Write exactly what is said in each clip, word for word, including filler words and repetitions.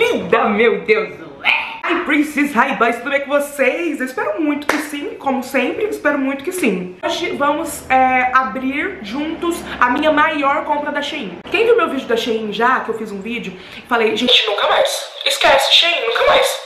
linda, meu Deus. Ai, Princess, hi, boys, tudo bem com vocês? Eu espero muito que sim, como sempre, espero muito que sim. Hoje vamos é, abrir juntos a minha maior compra da Shein. Quem viu meu vídeo da Shein já, que eu fiz um vídeo, falei, gente, nunca mais. Esquece, Shein, nunca mais.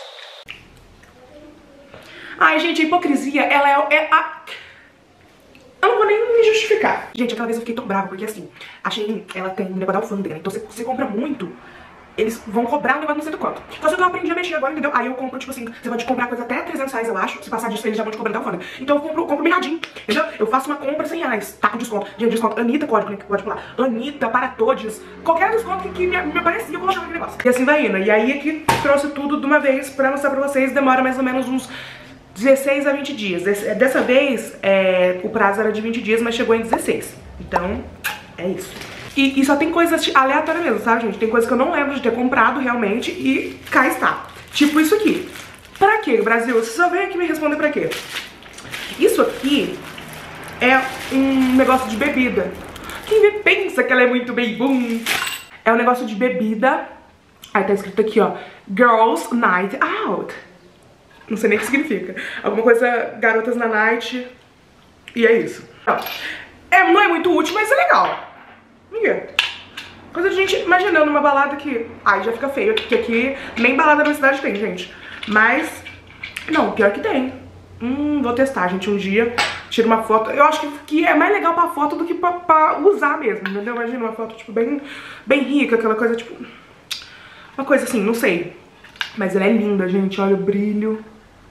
Ai, gente, a hipocrisia, ela é, é a... Eu não vou nem me justificar. Gente, aquela vez eu fiquei tão brava, porque assim, a Shein, ela tem um negócio da alfândega, né? Então você, você compra muito, eles vão cobrar um negócio não sei do quanto. Então só que eu aprendi a mexer agora, entendeu? Aí eu compro, tipo assim, você pode comprar coisa até trezentos reais, eu acho. Se passar disso, eles já vão te cobrar da alfândega. Então eu compro, compro mirradinho, entendeu? Eu faço uma compra cem reais, tá com desconto. Gente, desconto, Anitta, código, né, que pode pular. Anitta, para todos. Qualquer desconto que, que me, me aparecia, eu colocava aquele negócio. E assim vai indo. E aí é que trouxe tudo de uma vez pra mostrar pra vocês. Demora mais ou menos uns dezesseis a vinte dias. Dessa vez, é, o prazo era de vinte dias, mas chegou em dezesseis. Então, é isso. E, e só tem coisas aleatórias mesmo, sabe, gente? Tem coisas que eu não lembro de ter comprado realmente e cá está. Tipo isso aqui. Pra quê, Brasil? Você só vem aqui me responder pra quê. Isso aqui é um negócio de bebida. Quem pensa que ela é muito bem boom? É um negócio de bebida. Aí tá escrito aqui, ó, Girls Night Out. Não sei nem o que significa. Alguma coisa, garotas na night. E é isso. É, não é muito útil, mas é legal. Coisa de gente imaginando uma balada que... Ai, já fica feio, porque aqui nem balada na cidade tem, gente. Mas, não, pior que tem. Hum, vou testar, gente, um dia. Tiro uma foto. Eu acho que, que é mais legal pra foto do que pra, pra usar mesmo, entendeu? Imagina uma foto, tipo, bem, bem rica, aquela coisa, tipo... Uma coisa assim, não sei. Mas ela é linda, gente, olha o brilho.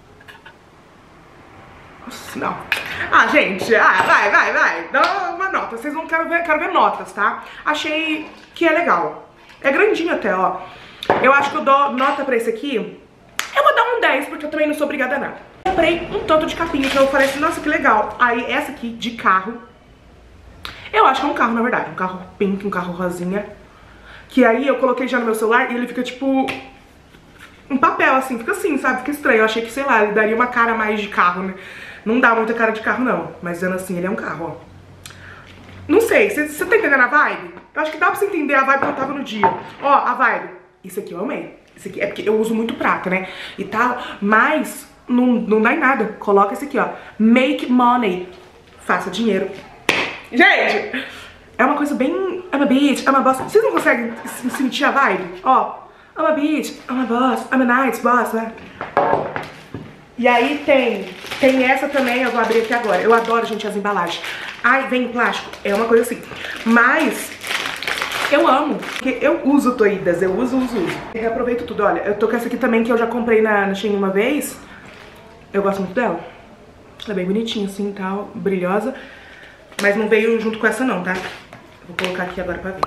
Nossa, não. Ah, gente, ah, vai, vai, vai. Dá uma nota. Vocês não querem ver, quero ver notas, tá? Achei que é legal. É grandinho até, ó. Eu acho que eu dou nota pra esse aqui. Eu vou dar um dez, porque eu também não sou obrigada a nada. Comprei um tanto de capinha, então eu falei assim, nossa, que legal. Aí essa aqui, de carro. Eu acho que é um carro, na verdade. Um carro pink, um carro rosinha. Que aí eu coloquei já no meu celular e ele fica tipo... um papel, assim, fica assim, sabe? Fica estranho. Eu achei que, sei lá, ele daria uma cara mais de carro, né? Não dá muita cara de carro, não. Mas dizendo assim, ele é um carro, ó. Não sei, você tá entendendo a vibe? Eu acho que dá pra você entender a vibe que eu tava no dia. Ó, a vibe. Isso aqui eu amei. Isso aqui é porque eu uso muito prata, né? E tal. Mas não, não dá em nada. Coloca esse aqui, ó. Make money. Faça dinheiro. Gente, é uma coisa bem... I'm a bitch, I'm a boss. Vocês não conseguem sentir a vibe? Ó. I'm a bitch, I'm a boss, I'm a nice boss, né? E aí tem, tem essa também, eu vou abrir aqui agora. Eu adoro, gente, as embalagens. Ai, vem em plástico, é uma coisa assim. Mas eu amo, porque eu uso toidas, eu uso, uso, uso. Eu reaproveito tudo, olha, eu tô com essa aqui também que eu já comprei na, na Shein uma vez. Eu gosto muito dela. Ela é bem bonitinha assim e tal, brilhosa. Mas não veio junto com essa não, tá? Vou colocar aqui agora pra ver.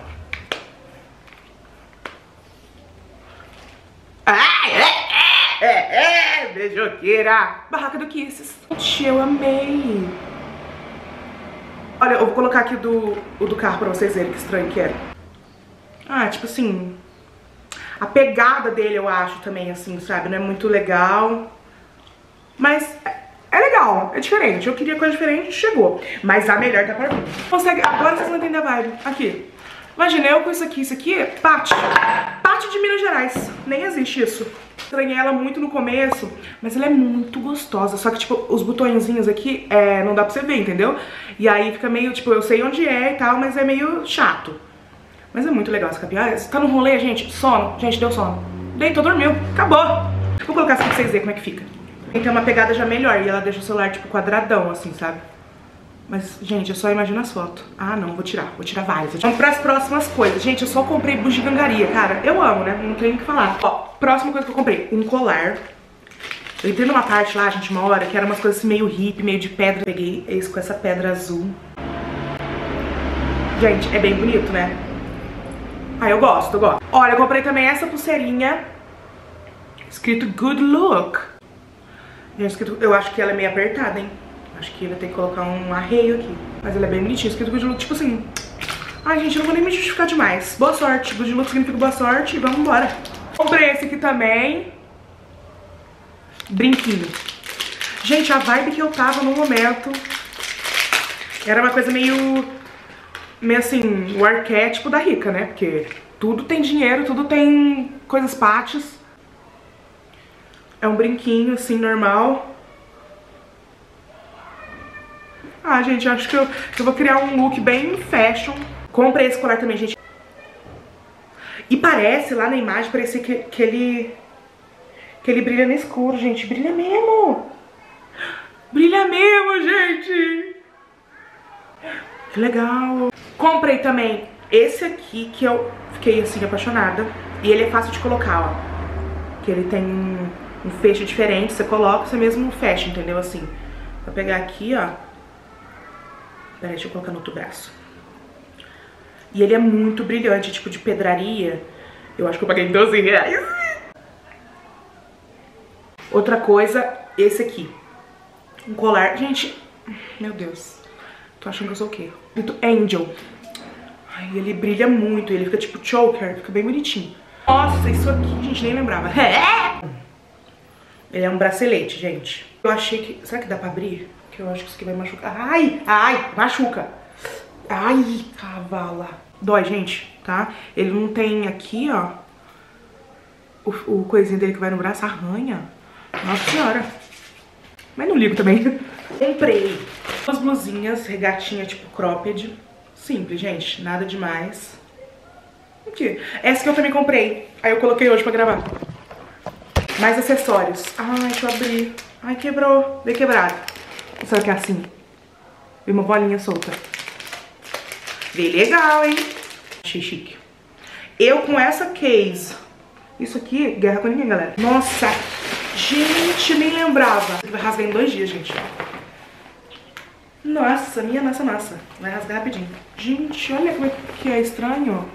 É, é, beijoqueira. Barraca do Kisses. Eu amei. Olha, eu vou colocar aqui do, o do carro pra vocês verem que estranho que era. Ah, tipo assim, a pegada dele eu acho também, assim, sabe? Não é muito legal. Mas é, é legal, é diferente. Eu queria coisa diferente, chegou. Mas a melhor tá pra mim. Consegue, agora vocês vão entender a vibe. Aqui. Imagina, eu com isso aqui, isso aqui é Paty. Paty de Minas Gerais. Nem existe isso. Estranhei ela muito no começo, mas ela é muito gostosa. Só que, tipo, os botõezinhos aqui, é, não dá pra você ver, entendeu? E aí fica meio, tipo, eu sei onde é e tal, mas é meio chato. Mas é muito legal essa capinha. Você tá no rolê, gente, sono. Gente, deu sono. Deitou, dormiu. Acabou. Vou colocar assim pra vocês verem como é que fica. Tem uma pegada já melhor e ela deixa o celular, tipo, quadradão, assim, sabe? Mas, gente, eu só imagino as fotos. Ah, não, vou tirar, vou tirar várias. Vamos pras próximas coisas. Gente, eu só comprei bugigangaria, cara. Eu amo, né? Não tenho o que falar. Ó, próxima coisa que eu comprei, um colar. Eu entrei numa parte lá, gente, uma hora, que era umas coisas assim, meio hippie, meio de pedra. Peguei esse com essa pedra azul. Gente, é bem bonito, né? Ah, eu gosto, eu gosto. Olha, eu comprei também essa pulseirinha. Escrito Good Look. Gente, escrito, eu acho que ela é meio apertada, hein? Acho que vai ter que colocar um arreio aqui. Mas ela é bem bonitinha, escrito Good Look, tipo assim. Ai, gente, eu não vou nem me justificar demais. Boa sorte, Good Look significa boa sorte e vamos embora. Comprei esse aqui também. Brinquinho. Gente, a vibe que eu tava no momento era uma coisa meio... meio assim, o arquétipo da rica, né? Porque Tudo tem dinheiro, tudo tem coisas pates. É um brinquinho, assim, normal. Ah, gente, acho que eu, eu vou criar um look bem fashion. Comprei esse colar também, gente. E parece, lá na imagem, parecia que, que ele... Que ele brilha no escuro, gente. Brilha mesmo. Brilha mesmo, gente. Que legal. Comprei também esse aqui, que eu fiquei, assim, apaixonada. E ele é fácil de colocar, ó. Que ele tem um, um fecho diferente. Você coloca, você mesmo fecha, entendeu? Assim. Vou pegar aqui, ó. Peraí, deixa eu colocar no outro braço. E ele é muito brilhante, tipo de pedraria. Eu acho que eu paguei doze reais. Outra coisa, esse aqui. Um colar. Gente, meu Deus. Tô achando que eu sou o quê? Angel. Ai, ele brilha muito. Ele fica tipo choker. Fica bem bonitinho. Nossa, isso aqui, gente, nem lembrava. Ele é um bracelete, gente. Eu achei que... Será que dá pra abrir? Que eu acho que isso aqui vai machucar. Ai, ai, machuca. Ai, cavala. Dói, gente, tá? Ele não tem aqui, ó. O, o coisinho dele que vai no braço arranha. Nossa senhora. Mas não ligo também. Comprei duas blusinhas, regatinha tipo cropped. Simples, gente, nada demais. Aqui. Essa que eu também comprei. Aí eu coloquei hoje pra gravar. Mais acessórios. Ai, deixa eu abrir. Ai, quebrou. Veio quebrado. Será que é assim? Veio uma bolinha solta. Veio legal, hein? Achei chique. Eu com essa case. Isso aqui, guerra com ninguém, galera. Nossa, gente, nem lembrava. Vai rasgar em dois dias, gente. Nossa, minha nossa massa. Vai rasgar rapidinho. Gente, olha como é que é estranho.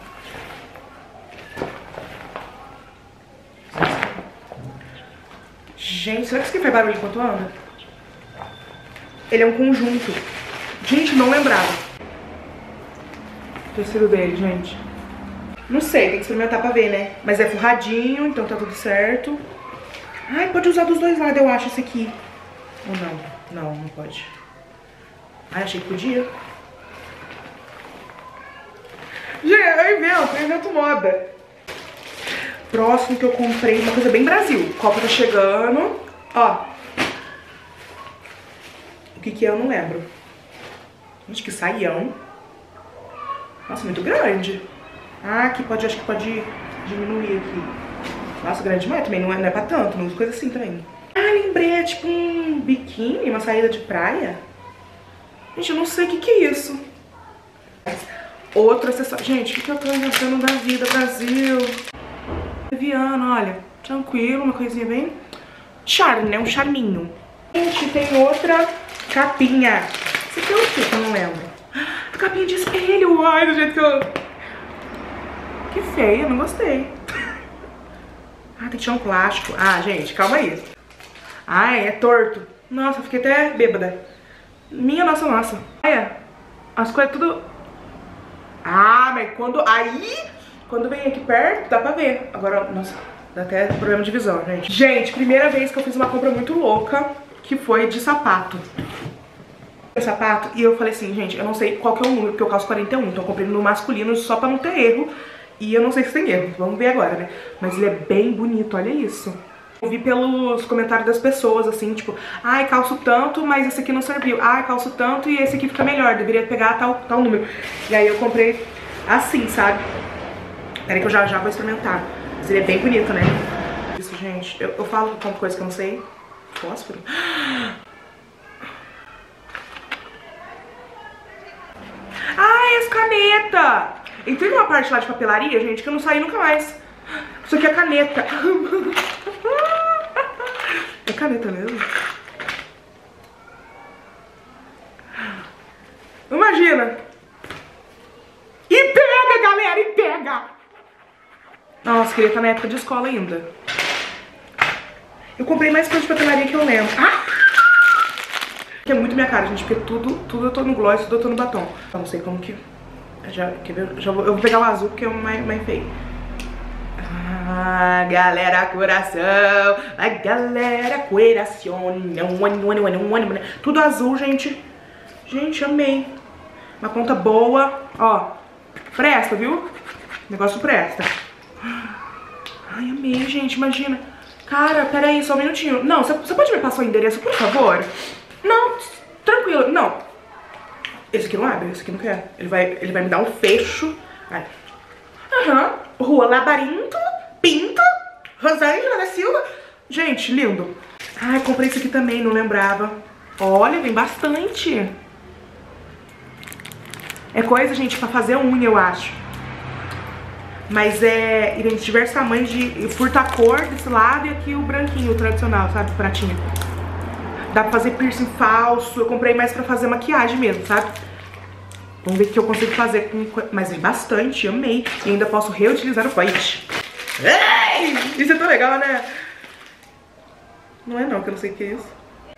Gente, será que isso aqui faz barulho enquanto anda? Ele é um conjunto. Gente, não lembrava. O tecido dele, gente. Não sei, tem que experimentar pra ver, né? Mas é forradinho, então tá tudo certo. Ai, pode usar dos dois lados, eu acho, esse aqui. Ou não? Não, não pode. Ai, achei que podia. Gente, eu invento, eu invento moda. Próximo que eu comprei, uma coisa bem Brasil. Copa tá chegando. Ó. O que que é, eu não lembro. Gente, que saião. Nossa, muito grande. Ah, aqui pode, acho que pode diminuir aqui. Nossa, grande demais também, não é, não é pra tanto, não uso coisa assim também. Ah, lembrei, é tipo um biquíni, uma saída de praia. Gente, eu não sei o que que é isso. Outro acessório. Gente, o que que eu tô inventando da vida, Brasil? Leviano, olha, tranquilo, uma coisinha bem charme, né? Um charminho. Gente, tem outra capinha. Isso aqui é o que que eu não lembro? A capinha de espelho. Ai, do jeito que eu... Que feia, não gostei. Ah, tem que tirar um plástico. Ah, gente, calma aí. Ai, é torto. Nossa, fiquei até bêbada. Minha nossa, nossa. Olha, as coisas tudo... Ah, mas quando... Aí, quando vem aqui perto, dá pra ver. Agora, nossa, dá até problema de visão, gente. Gente, primeira vez que eu fiz uma compra muito louca, que foi de sapato. Sapato, e eu falei assim, gente, eu não sei qual que é o número, porque eu calço quarenta e um, então eu comprei no masculino só pra não ter erro. E eu não sei se tem erro, vamos ver agora, né? Mas ele é bem bonito, olha isso. Eu vi pelos comentários das pessoas, assim, tipo, ai, calço tanto, mas esse aqui não serviu. Ai, calço tanto e esse aqui fica melhor, deveria pegar tal, tal número. E aí eu comprei assim, sabe? Peraí que eu já, já vou experimentar. Mas ele é bem bonito, né? Isso, gente, eu, eu falo tanta coisa que eu não sei. Fósforo. Ai, as canetas! Entrei numa parte lá de papelaria, gente, que eu não saí nunca mais. Isso aqui é caneta. É caneta mesmo? Imagina. E pega, galera, e pega. Nossa, queria estar na época de escola ainda. Eu comprei mais coisa de papelaria que eu lembro. Ah! Que é muito minha cara, gente, porque tudo, tudo eu tô no gloss, tudo eu tô no batom. Eu não sei como que... Já, quer ver? Já vou, eu vou pegar o azul porque é o mais, mais feio. Ah, galera, coração. A galera, coração. Tudo azul, gente. Gente, amei. Uma conta boa. Ó, presta, viu? O negócio presta. Ai, amei, gente, imagina. Cara, peraí, só um minutinho. Não, você pode me passar o endereço, por favor? Não, tranquilo, não. Esse aqui não abre, esse aqui não quer. Ele vai, ele vai me dar um fecho. Aham, uhum. Rua Labarinto, Pinto, Rosângela da Silva. Gente, lindo. Ai, comprei esse aqui também, não lembrava. Olha, vem bastante. É coisa, gente, pra fazer unha, eu acho. Mas é, e tem diversos tamanhos de furta-cor desse lado e aqui o branquinho, o tradicional, sabe? O pratinho. Dá pra fazer piercing falso. Eu comprei mais pra fazer maquiagem mesmo, sabe? Vamos ver o que eu consigo fazer com... Mas vem bastante, amei. E ainda posso reutilizar o pote. Isso é tão legal, né? Não é não, que eu não sei o que é isso.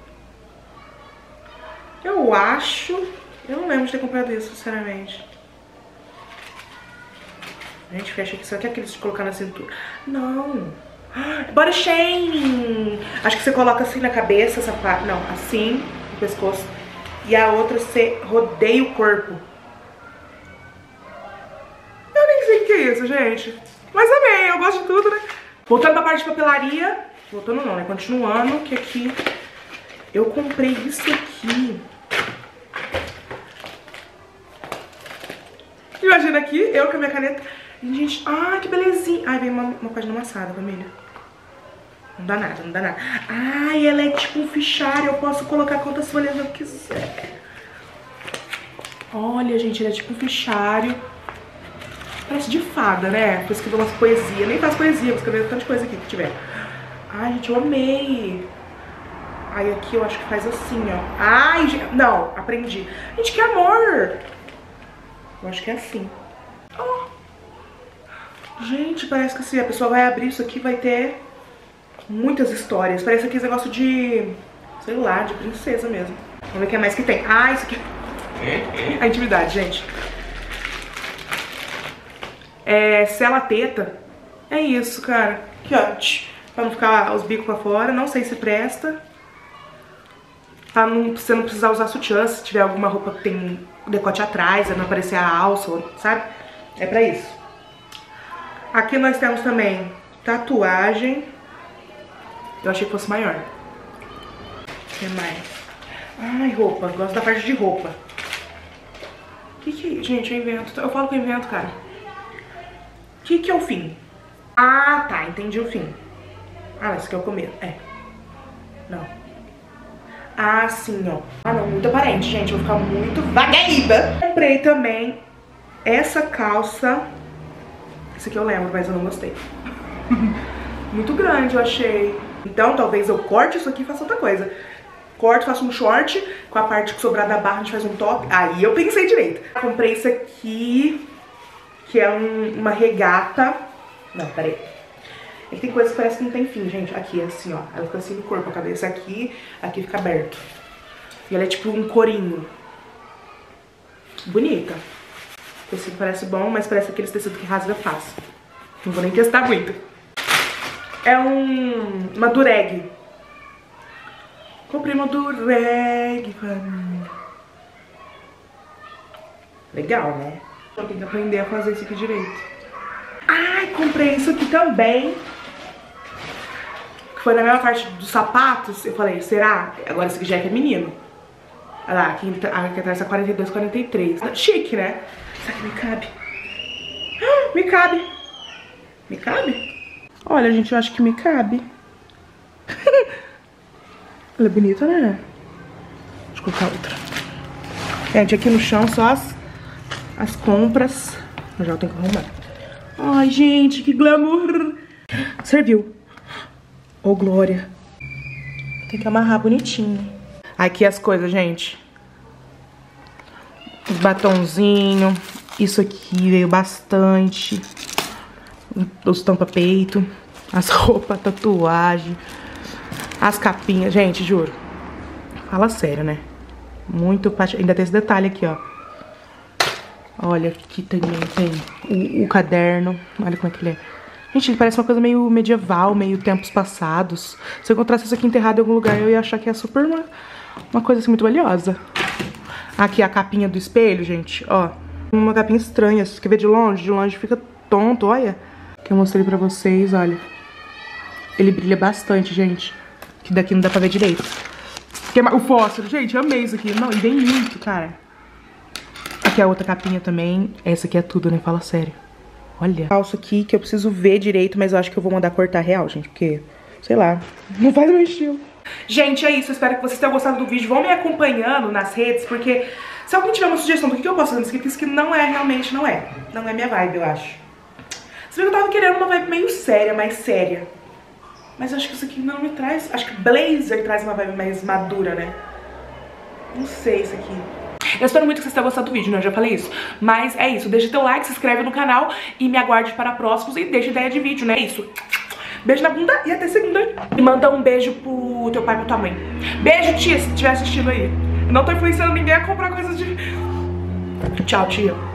Eu acho... Eu não lembro de ter comprado isso, sinceramente. Gente, fecha aqui. Será que é aqueles de colocar na cintura? Não. Body shaming. Acho que você coloca assim na cabeça, essa parte. Não, assim, no pescoço. E a outra você rodeia o corpo. Eu nem sei o que é isso, gente. Mas amei, eu gosto de tudo, né? Voltando pra parte de papelaria. Voltando não, né? Continuando, que aqui... Eu comprei isso aqui. Imagina aqui, eu com a minha caneta. E, gente, ai, que belezinha. Ai, vem uma, uma página amassada, família. Não dá nada, não dá nada. Ai, ela é tipo um fichário. Eu posso colocar quantas folhas eu quiser. Olha, gente, ele é tipo um fichário. Parece de fada, né? Vou escrever umas poesias. Nem faz poesia, vou escrever tanta coisa aqui que tiver. Ai, gente, eu amei. Ai, aqui eu acho que faz assim, ó. Ai, gente, não, aprendi. Gente, que amor. Eu acho que é assim. Oh. Gente, parece que assim, a pessoa vai abrir isso aqui e vai ter muitas histórias. Parece aquele negócio de, sei lá, de princesa mesmo. Vamos ver o que é mais que tem. Ah, isso aqui. A intimidade, gente. É, sela teta. É isso, cara. Aqui, ó. Pra não ficar os bicos pra fora. Não sei se presta. Pra não, você não precisar usar sutiã. Se tiver alguma roupa que tem decote atrás, pra não aparecer a alça, sabe? É pra isso. Aqui nós temos também tatuagem. Eu achei que fosse maior. O que mais? Ai, roupa. Gosto da parte de roupa. O que que... Gente, eu invento. Eu falo que eu invento, cara. O que que é o fim? Ah, tá. Entendi o fim. Ah, esse aqui é o começo. É. Não. Ah, sim, ó. Ah, não. Muito aparente, gente. Eu vou ficar muito vagaíba. Comprei também essa calça. Esse aqui eu lembro, mas eu não gostei. Muito grande, eu achei. Então, talvez eu corte isso aqui e faça outra coisa. Corto, faço um short. Com a parte que sobrar da barra, a gente faz um top. Aí eu pensei direito. Comprei isso aqui, que é um, uma regata. Não, peraí. Ele tem coisas que parece que não tem fim, gente. Aqui, assim, ó. Ela fica assim no corpo, a cabeça aqui. Aqui fica aberto. E ela é tipo um corinho. Bonita. O tecido parece bom, mas parece aqueles tecidos que rasga fácil. Não vou nem testar muito. É um... uma dureg. Comprei uma dureg pra mim. Legal, né? Eu tenho que aprender a fazer isso aqui direito. Ai, comprei isso aqui também. Que foi na mesma parte dos sapatos. Eu falei, será? Agora esse aqui já é feminino. Olha lá, aqui, aqui atrás tá quarenta e dois, quarenta e três. Chique, né? Será que me cabe? Ah, me cabe. Me cabe? Olha, gente, eu acho que me cabe. Ela é bonita, né? Deixa eu colocar outra. Gente, aqui no chão só as, as compras. Eu já tenho que arrumar. Ai, gente, que glamour. Serviu. Ô, glória. Tem que amarrar bonitinho. Aqui as coisas, gente. Os batonzinhos. Isso aqui veio bastante. Os tampa-peito. As roupas, tatuagem. As capinhas. Gente, juro. Fala sério, né? Muito... Ainda tem esse detalhe aqui, ó. Olha, aqui também tem o, o caderno. Olha como é que ele é. Gente, ele parece uma coisa meio medieval, meio tempos passados. Se eu encontrasse isso aqui enterrado em algum lugar, eu ia achar que é super uma, uma coisa assim muito valiosa. Aqui a capinha do espelho, gente, ó. Uma capinha estranha. Se você quer ver de longe, de longe fica tonto, olha. Que eu mostrei pra vocês, olha. Ele brilha bastante, gente. Que daqui não dá pra ver direito. O fósforo, gente, eu amei isso aqui. Não, e vem muito, cara. Aqui é a outra capinha também. Essa aqui é tudo, né? Fala sério. Olha. Calça aqui que eu preciso ver direito, mas eu acho que eu vou mandar cortar real, gente. Porque, sei lá, não faz o meu estilo. Gente, é isso. Eu espero que vocês tenham gostado do vídeo. Vão me acompanhando nas redes, porque se alguém tiver uma sugestão do que eu posso fazer nesse aqui, isso que não é, realmente não é. Não é minha vibe, eu acho. Se bem que eu tava querendo uma vibe meio séria, mais séria. Mas eu acho que isso aqui não me traz... Acho que blazer traz uma vibe mais madura, né? Não sei isso aqui. Eu espero muito que vocês tenham gostado do vídeo, né? Eu já falei isso. Mas é isso. Deixa teu like, se inscreve no canal e me aguarde para próximos e deixa ideia de vídeo, né? É isso. Beijo na bunda e até segunda. E manda um beijo pro teu pai e pra tua mãe. Beijo, tia, se estiver assistindo aí. Eu não tô influenciando ninguém a comprar coisas de... Tchau, tia.